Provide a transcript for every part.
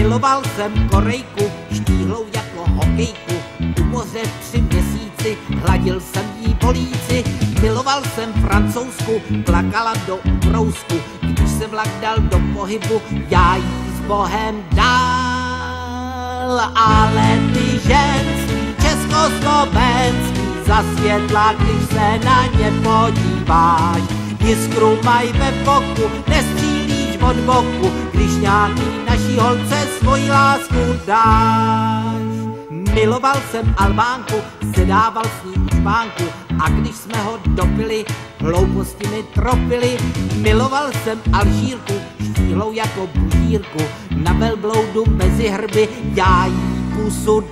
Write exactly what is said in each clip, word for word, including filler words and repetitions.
Miloval jsem Korejku, štíhlou jako hokejku. U moře tři měsíci, hladil jsem jí po líci. Miloval jsem Francouzsku, plakala do ubrousku. Když se vlak dal do pohybu, já jí s Bohem dal. Ale ty ženský, československý, za světla, když se na ně podíváš, jiskru maj ve boku, nestřílíš od boku, když nějaký naší holce svoji lásku dáš. Miloval jsem Albánku, sedával s ní u špánku, a když jsme ho dopili, hlouposti mi tropili. Miloval jsem Alžírku, štíhlou jako bužírku, na velbloudu mezi hrby, já jí pusu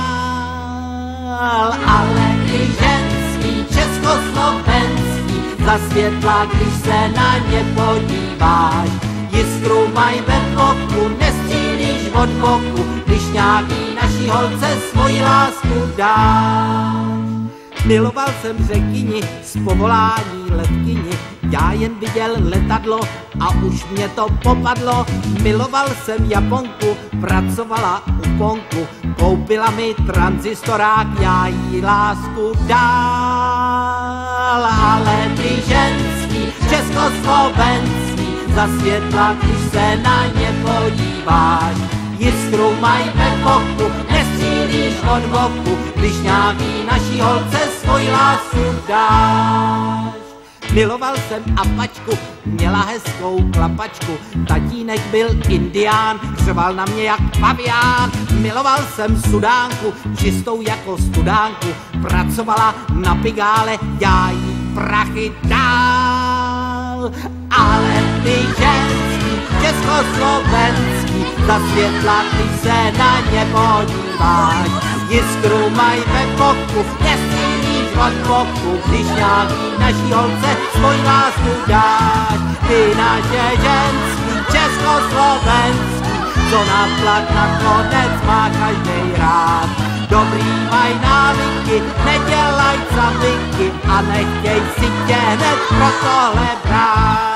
dál. Ale ty ženský, československý, za světla, když se na ně podíváš, jiskru maj ve boku, nestřílíš od boku, když nějaký naší holce svoji lásku dáš. Miloval jsem řekyni, z povolání letkyni, já jen viděl letadlo a už mě to popadlo. Miloval jsem Japonku, pracovala u Ponku, koupila mi tranzistorák, já jí lásku dál. Ale ty ženský, československý, za světla, když se na ně podíváš, jiskru maj ve boku, nestřílíš od boku, když nějaký naší holce svoji lásku dáš. Miloval jsem Apačku, měla hezkou klapačku, tatínek byl indián, křval na mě jak pavián. Miloval jsem Sudánku, čistou jako studánku, pracovala na Pigále, já jí prachy dál. Ale ty ženský, československý, za světla, když se na ně podíváš, jiskru maj ve boku, nestřílíš od boku, když nějaký naší holce svoji lásku dáš. Ty naše ženský, československý, co na tlak nakonec má každej rád. Dobrý maj návyky, nedělaj zavyky a nechtěj si tě hned pro tohle brát.